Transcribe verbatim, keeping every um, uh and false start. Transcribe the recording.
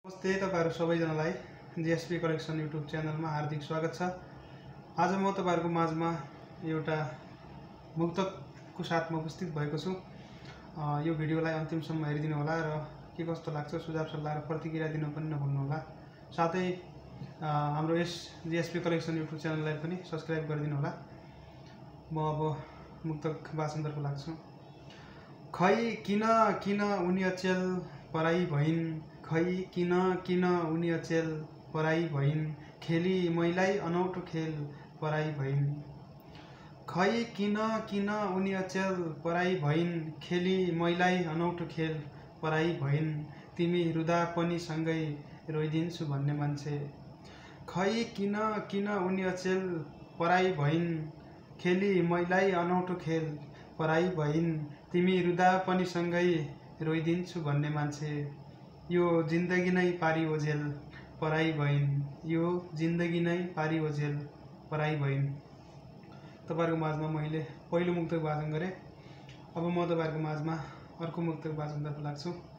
नमस्ते तपाईहरु सबैजनालाई जीएसपी कलेक्सन युट्युब च्यानलमा हार्दिक स्वागत छ। आज म तपाईहरुको माझमा एउटा मुक्तकको साथमा उपस्थित भएको छु। यो भिडियोलाई अन्तिमसम्म हेरिदिनु होला र के कस्तो लाग्छ सुझाव सल्लाह र प्रतिक्रिया दिन पनि नभुल्नु होला। साथै हाम्रो यस जीएसपी कलेक्सन युट्युब च्यानललाई पनि सब्स्क्राइब गरिदिनु होला। म अब मुक्तक वाचनतर्फ लाग्छु। खै किन किन उनी अचेल पराई भइन्, खै किन किन उनी अचेल पराई भइन्, खेली मैलाई अनौठो खेल पराई भइन्। खै किन किन उनी अचेल पराई भइन्, खेली मैलाई अनौठो खेल पराई भइन्। तिमी रुदा पनि सँगै रोइदिन्छु भन्ने मान्छे। खै किन किन उनी अचेल पराई भइन्, खेली मैलाई अनौठो खेल पराई भइन्। तिमी रुदा पनि सँगै रोइदिन्छु भन्ने मान्छे। यो जिन्दगी नै पारी ओझेल पराई भइन्, यो जिन्दगी नै पारी ओझेल पराई भइन्। तपाईहरुको माझमा मैले पहिलो मुक्तक वाचन गरे। अब म तपाईहरुको माझमा अर्को मुक्तक वाचनतर्फ लाग्छु।